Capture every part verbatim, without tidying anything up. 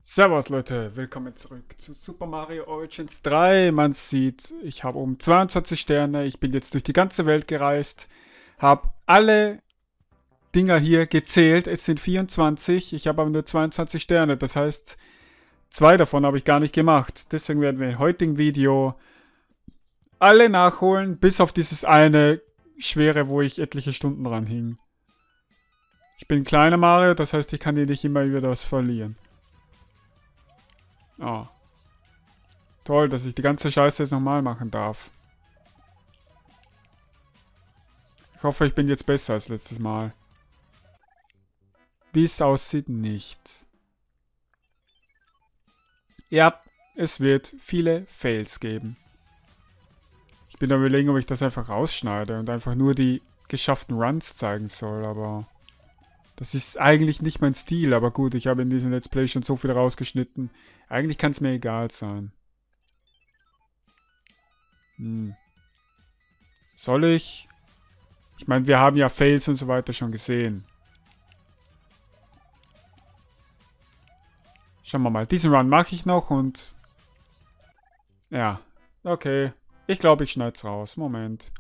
Servus Leute, willkommen zurück zu Super Mario Origins drei. Man sieht, ich habe um zweiundzwanzig Sterne, ich bin jetzt durch die ganze Welt gereist, habe alle Dinger hier gezählt, es sind vierundzwanzig, ich habe aber nur zweiundzwanzig Sterne, das heißt, zwei davon habe ich gar nicht gemacht. Deswegen werden wir im heutigen Video alle nachholen, bis auf dieses eine schwere, wo ich etliche Stunden dran hing. Ich bin ein kleiner Mario, das heißt, ich kann hier nicht immer wieder was verlieren. Oh. Toll, dass ich die ganze Scheiße jetzt nochmal machen darf. Ich hoffe, ich bin jetzt besser als letztes Mal. Wie es aussieht, nicht. Ja, es wird viele Fails geben. Ich bin am Überlegen, ob ich das einfach rausschneide und einfach nur die geschafften Runs zeigen soll, aber das ist eigentlich nicht mein Stil, aber gut, ich habe in diesem Let's Play schon so viel rausgeschnitten. Eigentlich kann es mir egal sein. Hm. Soll ich? Ich meine, wir haben ja Fails und so weiter schon gesehen. Schauen wir mal. Diesen Run mache ich noch und... Ja, okay. Ich glaube, ich schneide es raus. Moment.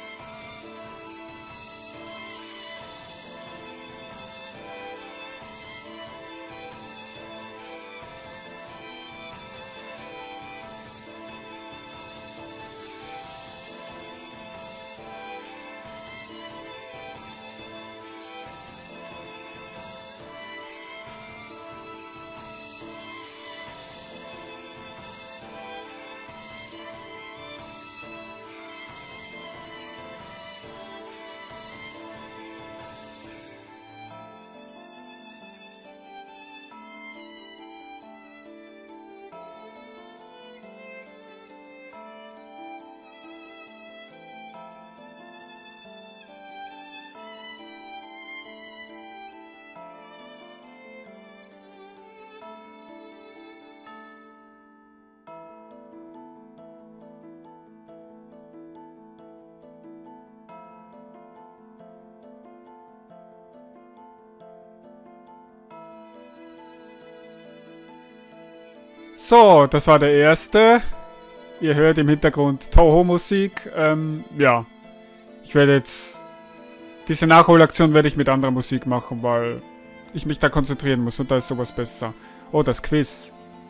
So, das war der erste. Ihr hört im Hintergrund Toho-Musik. Ähm, ja. Ich werde jetzt... Diese Nachholaktion werde ich mit anderer Musik machen, weil ich mich da konzentrieren muss und da ist sowas besser. Oh, das Quiz.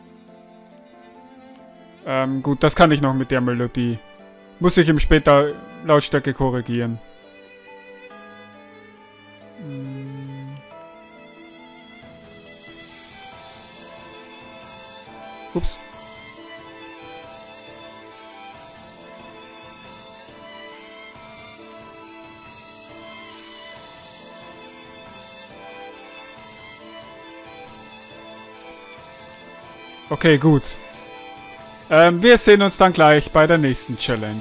Ähm, gut, das kann ich noch mit der Melodie. Muss ich im später Lautstärke korrigieren. Hm. Ups. Okay, gut. Ähm, wir sehen uns dann gleich bei der nächsten Challenge.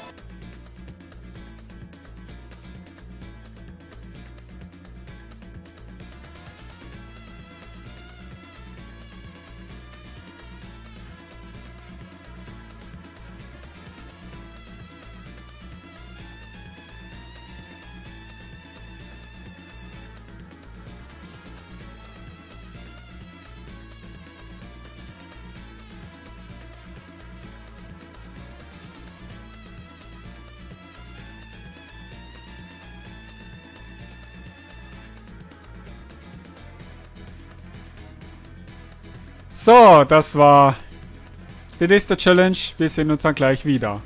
So, das war die nächste Challenge. Wir sehen uns dann gleich wieder.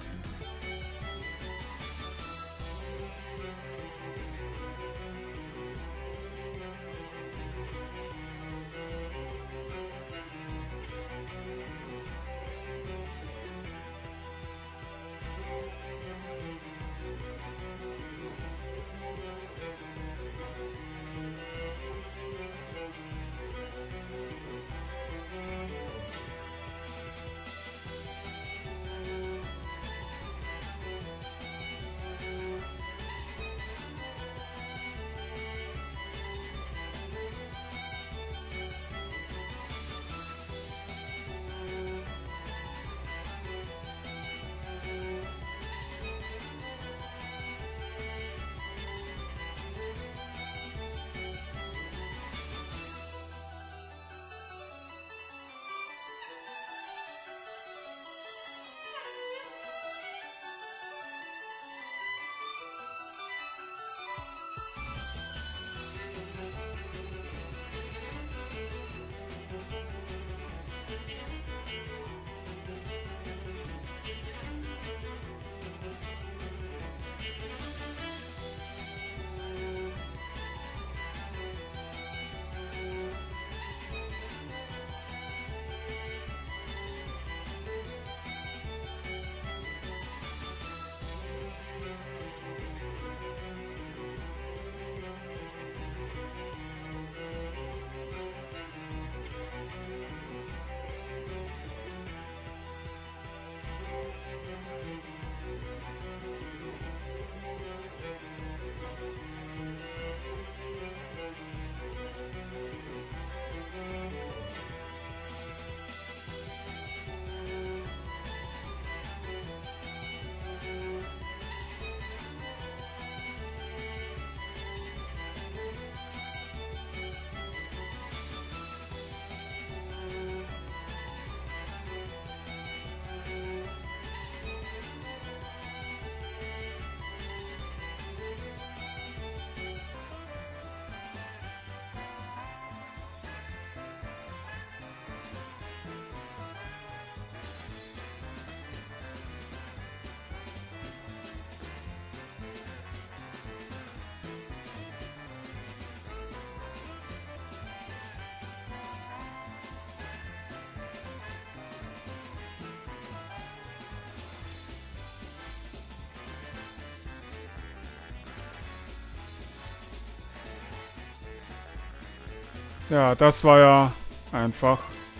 Ja, das war ja einfach.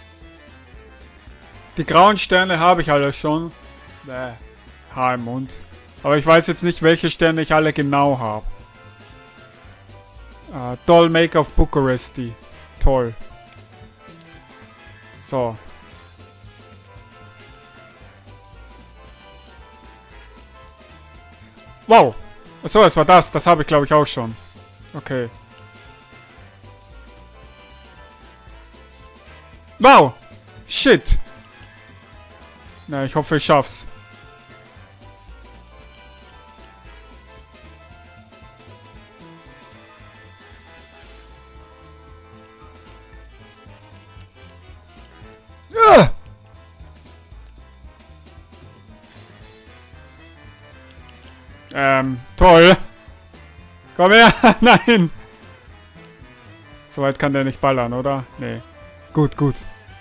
Die grauen Sterne habe ich alle schon. Bäh, Haar im Mund. Aber ich weiß jetzt nicht, welche Sterne ich alle genau habe. Uh, Doll Make of Bucharesti. Toll. So. Wow. Achso, es war das. Das habe ich, glaube ich, auch schon. Okay. Wow. Shit. Na, ich hoffe, ich schaff's. Ah! Ähm, toll. Komm her. Nein. So weit kann der nicht ballern, oder? Nee. Gut, gut.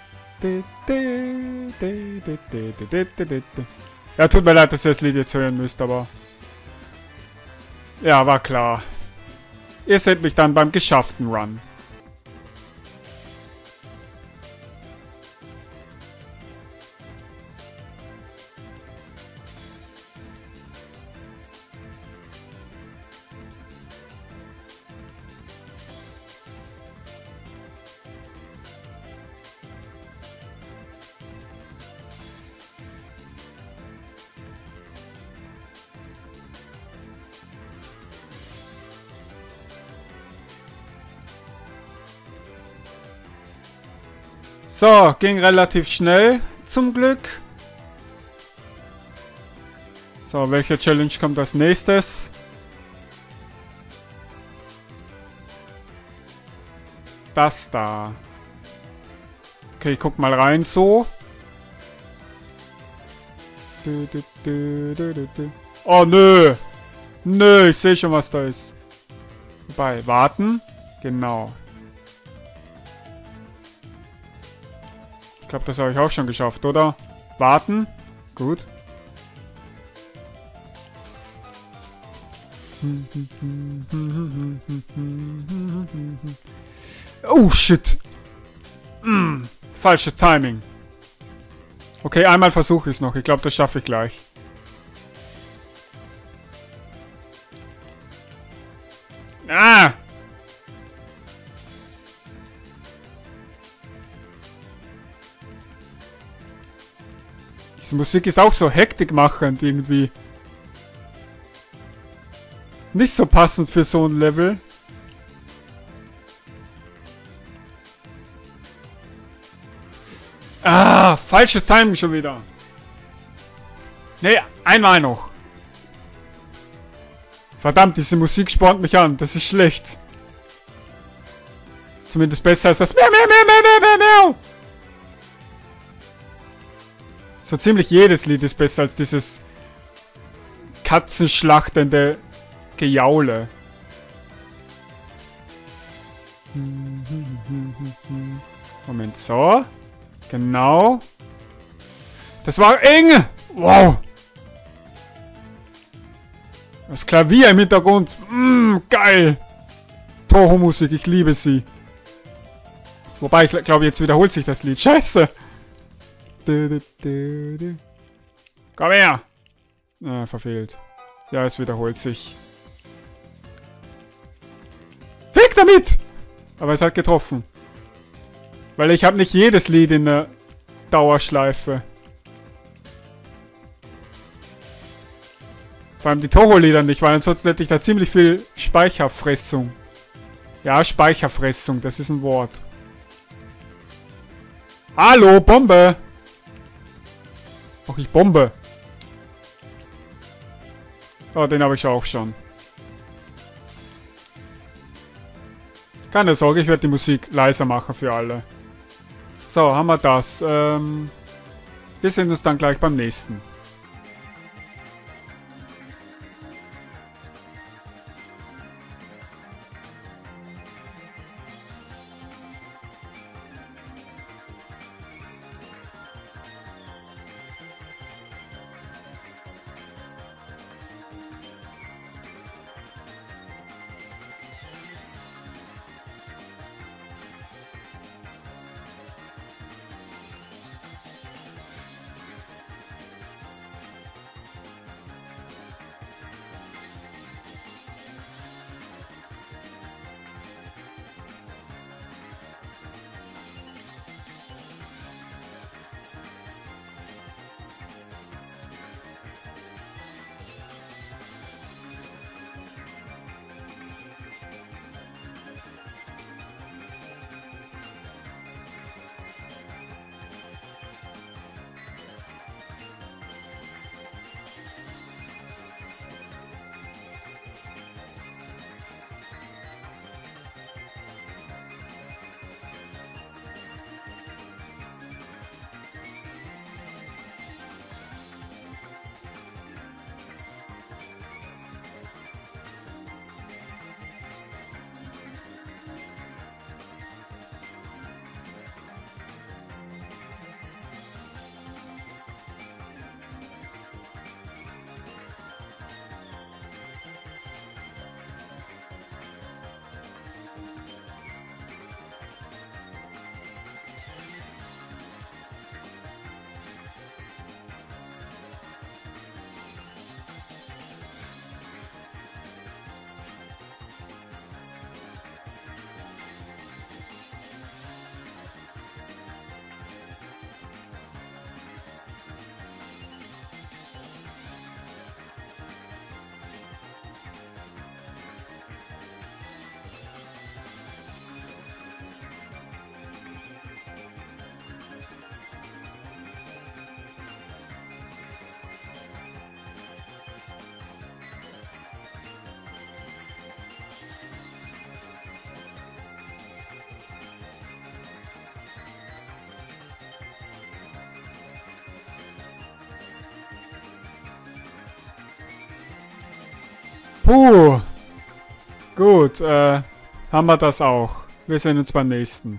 Ja, tut mir leid, dass ihr das Lied jetzt hören müsst, aber... Ja, war klar. Ihr seht mich dann beim geschafften Run. So, ging relativ schnell, zum Glück. So, welche Challenge kommt als nächstes? Das da. Okay, ich guck mal rein so. Oh, nö. Nö, ich sehe schon, was da ist. Wobei, warten. Genau. Ich glaube, das habe ich auch schon geschafft, oder? Warten. Gut. Oh, shit. Mm, falsches Timing. Okay, einmal versuche ich es noch. Ich glaube, das schaffe ich gleich. Ah! Diese Musik ist auch so hektikmachend irgendwie. Nicht so passend für so ein Level. Ah, falsches Timing schon wieder. Nee, einmal noch. Verdammt, diese Musik spornt mich an. Das ist schlecht. Zumindest besser als das Miau, Miau, Miau, Miau, Miau, Miau. So ziemlich jedes Lied ist besser als dieses katzenschlachtende Gejaule. Moment, so. Genau. Das war eng! Wow! Das Klavier im Hintergrund. Mm, geil! Toho-Musik, ich liebe sie. Wobei, ich glaube, jetzt wiederholt sich das Lied. Scheiße! Komm her! Ah, verfehlt. Ja, es wiederholt sich. Weg damit! Aber es hat getroffen. Weil ich habe nicht jedes Lied in der Dauerschleife. Vor allem die Toho-Lieder nicht, weil ansonsten hätte ich da ziemlich viel Speicherfressung. Ja, Speicherfressung, das ist ein Wort. Hallo, Bombe! Ach, ich bombe. Oh, den habe ich auch schon. Keine Sorge, ich werde die Musik leiser machen für alle. So, haben wir das. Ähm, wir sehen uns dann gleich beim nächsten. Puh. Gut, äh, haben wir das auch. Wir sehen uns beim nächsten.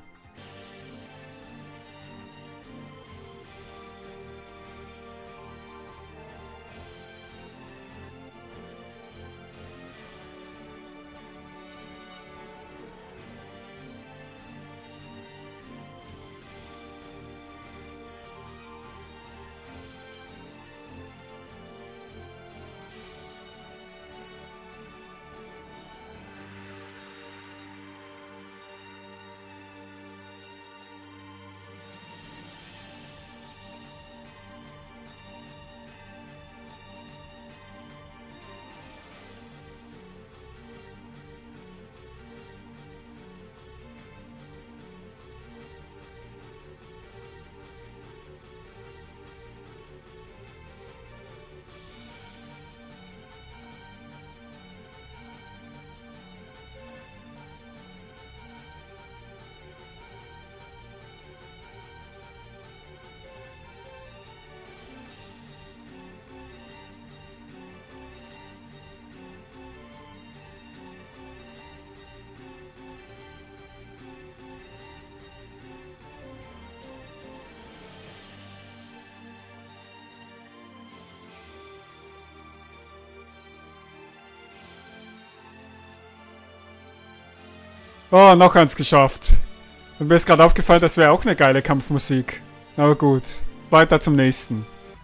Oh, noch eins geschafft. Und mir ist gerade aufgefallen, das wäre auch eine geile Kampfmusik. Aber gut, weiter zum nächsten.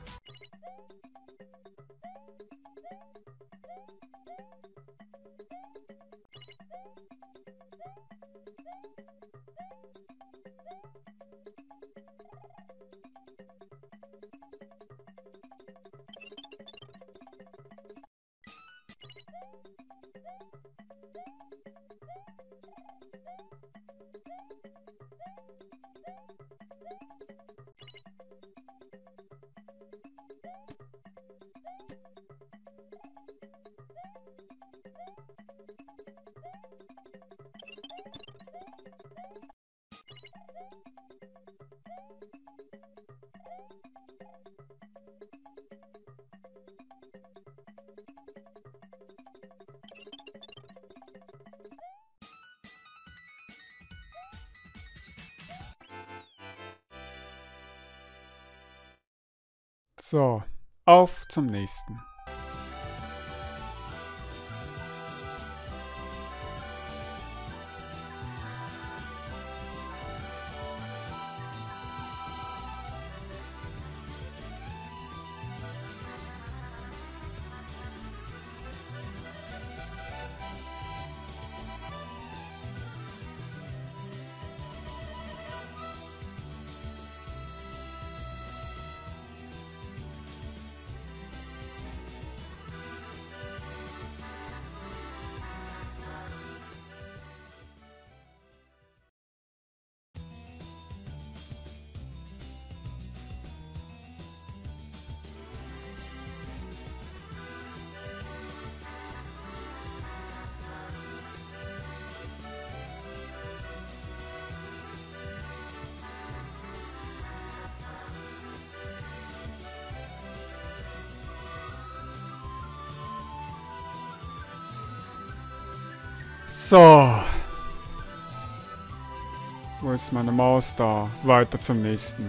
So, auf zum nächsten. So. Wo ist meine Maus da? Weiter zum nächsten.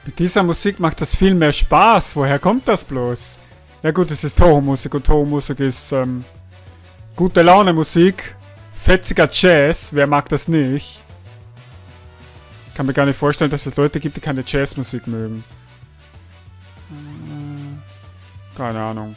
Mit dieser Musik macht das viel mehr Spaß. Woher kommt das bloß? Ja gut, es ist Toho-Musik und Toho-Musik ist ähm, gute Laune Musik. Fetziger Jazz. Wer mag das nicht? Ich kann mir gar nicht vorstellen, dass es Leute gibt, die keine Jazzmusik mögen. Äh, keine Ahnung.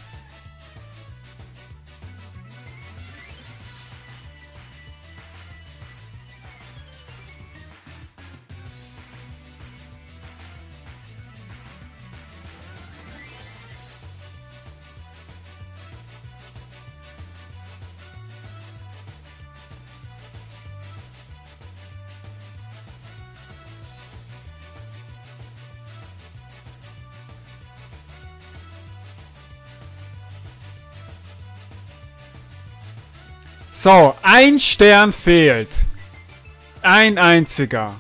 So, ein Stern fehlt. Ein einziger.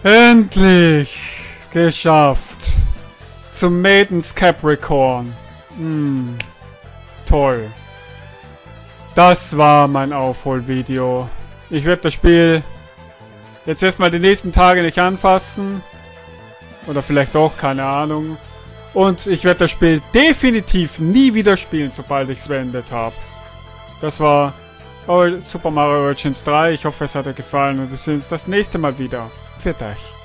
Endlich geschafft. Zum Maiden's Capricorn. Hm, toll. Das war mein Aufholvideo. Ich werde das Spiel jetzt erstmal die nächsten Tage nicht anfassen. Oder vielleicht doch, keine Ahnung. Und ich werde das Spiel definitiv nie wieder spielen, sobald ich es beendet habe. Das war Super Mario Origins drei. Ich hoffe, es hat euch gefallen und wir sehen uns das nächste Mal wieder. Pfiat euch.